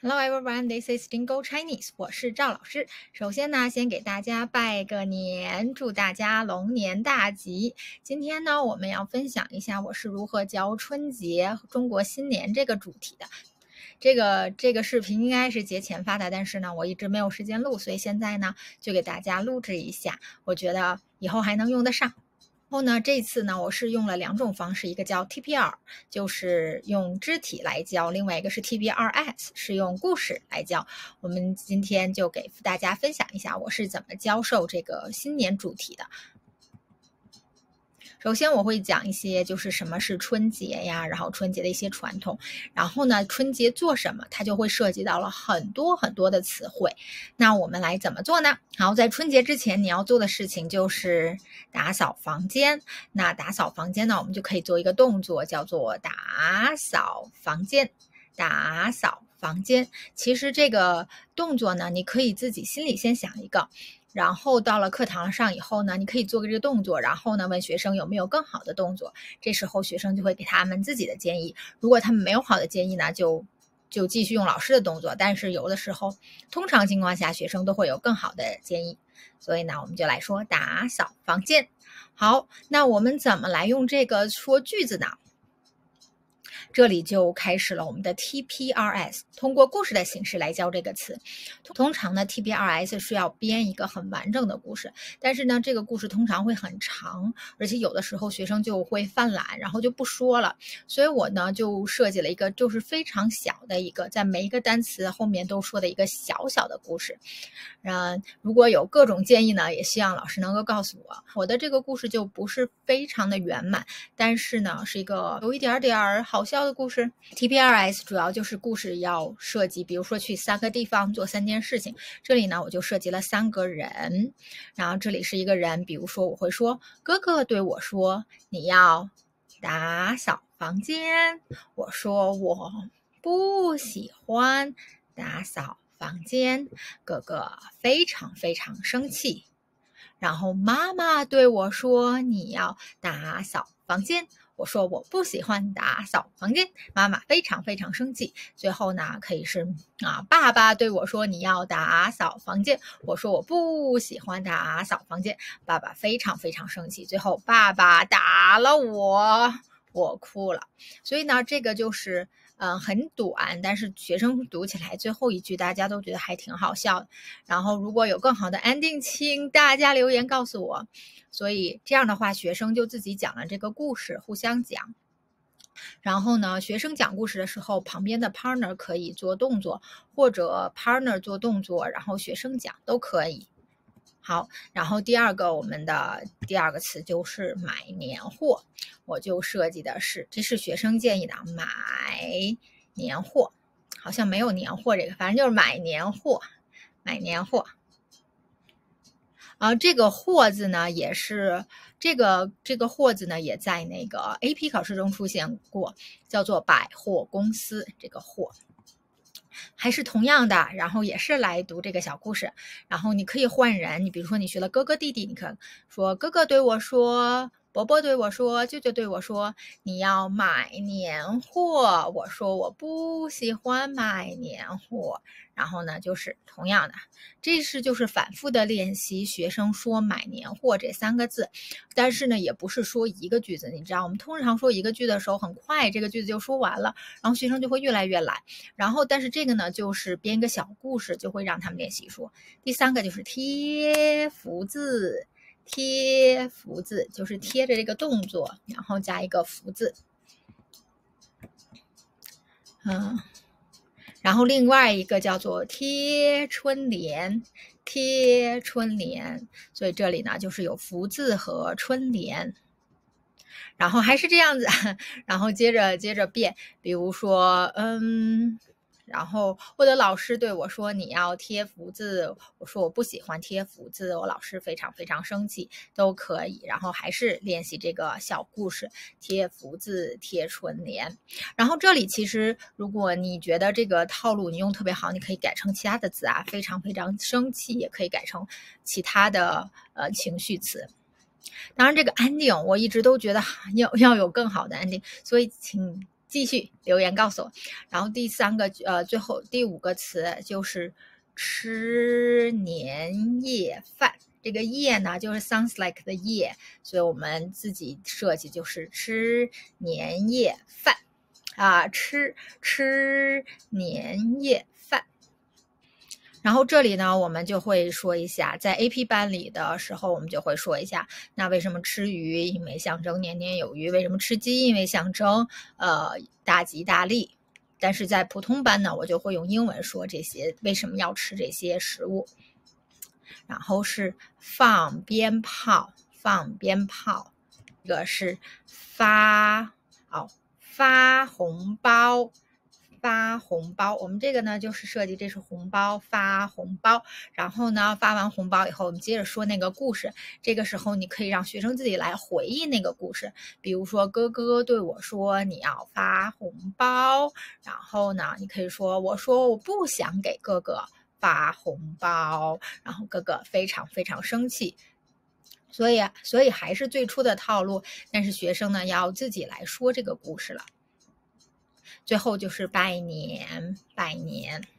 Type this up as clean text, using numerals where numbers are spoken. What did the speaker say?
Hello everyone, this is Dingo Chinese. 我是赵老师。首先呢，先给大家拜个年，祝大家龙年大吉。今天呢，我们要分享一下我是如何教春节、中国新年这个主题的。这个视频应该是节前发的，但是呢，我一直没有时间录，所以现在呢，就给大家录制一下。我觉得以后还能用得上。然后呢，这次呢，我是用了两种方式，一个叫 TPR， 就是用肢体来教；另外一个是 TBRS， 是用故事来教。我们今天就给大家分享一下我是怎么教授这个新年主题的。首先我会讲一些就是什么是春节呀，然后春节的一些传统，然后呢春节做什么，它就会涉及到了很多很多的词汇。那我们来怎么做呢？好，在春节之前你要做的事情就是打扫房间。那打扫房间呢，我们就可以做一个动作，叫做打扫房间。打扫房间，其实这个动作呢，你可以自己心里先想一个。然后到了课堂上以后呢，你可以做这个动作，然后呢问学生有没有更好的动作。这时候学生就会给他们自己的建议，如果他们没有好的建议呢，就继续用老师的动作。但是有的时候，通常情况下学生都会有更好的建议。所以呢，我们就来说打扫房间。好，那我们怎么来用这个说句子呢？这里就开始了我们的 TPRS， 通过故事的形式来教这个词。通常呢 TPRS 是要编一个很完整的故事，但是呢这个故事通常会很长，而且有的时候学生就会犯懒，然后就不说了。所以我呢就设计了一个就是非常小的一个，在每一个单词后面都说的一个小小的故事。如果有各种建议呢，也希望老师能够告诉我。我的这个故事就不是非常的圆满，但是呢是一个有一点点好笑的故事。TPRS 主要就是故事要设计，比如说去3个地方做3件事情。这里呢我就设计了3个人，然后这里是一个人，比如说我会说哥哥对我说你要打扫房间，我说我不喜欢打扫房间，哥哥非常非常生气。然后妈妈对我说你要打扫房间，我说我不喜欢打扫房间，妈妈非常非常生气。最后呢可以是爸爸对我说你要打扫房间，我说我不喜欢打扫房间，爸爸非常非常生气。最后爸爸打了我哭了。所以呢这个就是很短，但是学生读起来最后一句大家都觉得还挺好笑的。然后如果有更好的 ending， 请大家留言告诉我。所以这样的话学生就自己讲了这个故事，互相讲。然后呢学生讲故事的时候，旁边的 partner 可以做动作，或者 partner 做动作然后学生讲都可以。好，然后我们的第二个词就是买年货。我就设计的是，这是学生建议的，买年货。好像没有年货这个，反正就是买年货，买年货。这个货字呢也是这个货字呢也在那个 AP 考试中出现过，叫做百货公司。这个货还是同样的，然后也是来读这个小故事。然后你可以换人，你比如说你学了哥哥弟弟，你看说哥哥对我说，伯伯对我说，舅舅对我说你要买年货，我说我不喜欢买年货。然后呢就是同样的，这是就是反复的练习学生说买年货这3个字。但是呢也不是说一个句子，你知道我们通常说一个句子的时候很快这个句子就说完了，然后学生就会越来越懒。然后但是这个呢就是编一个小故事，就会让他们练习说。第3个就是贴福字，贴福字就是贴着这个动作，然后加一个福字。然后另外一个叫做贴春联，贴春联。所以这里呢就是有福字和春联。然后还是这样子，然后接着变，比如说然后我的老师对我说你要贴福字，我说我不喜欢贴福字，我老师非常非常生气，都可以。然后还是练习这个小故事，贴福字，贴春联。然后这里其实如果你觉得这个套路你用特别好，你可以改成其他的字非常非常生气也可以改成其他的情绪词。当然这个 ending 我一直都觉得要有更好的 ending， 所以请继续留言告诉我。然后第三个最后第5个词就是吃年夜饭。这个夜呢就是 sounds like 的夜，所以我们自己设计就是吃年夜饭啊，吃年夜饭。然后这里呢，我们就会说一下，在 AP 班里的时候，我们就会说一下，那为什么吃鱼？因为象征年年有余。为什么吃鸡？因为象征大吉大利。但是在普通班呢，我就会用英文说这些为什么要吃这些食物。然后是放鞭炮，这个是发红包。我们这个呢就是设计，这是红包，发红包。然后呢，发完红包以后，我们接着说那个故事。这个时候你可以让学生自己来回忆那个故事，比如说哥哥对我说你要发红包，然后呢，你可以说我说我不想给哥哥发红包，然后哥哥非常非常生气。所以还是最初的套路，但是学生呢要自己来说这个故事了。最后就是拜年。